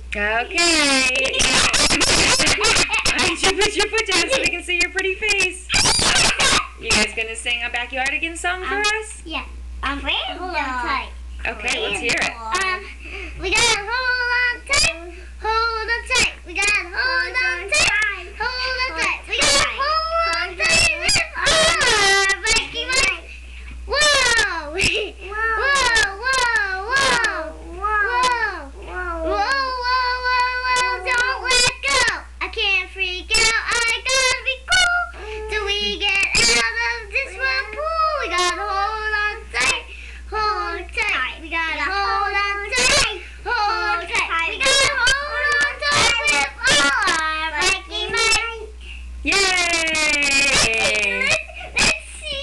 Okay. Why don't you put your foot down so we can see your pretty face? You guys gonna sing a backyardigans song for us? Yeah. Hold on tight. Okay, let's hear it.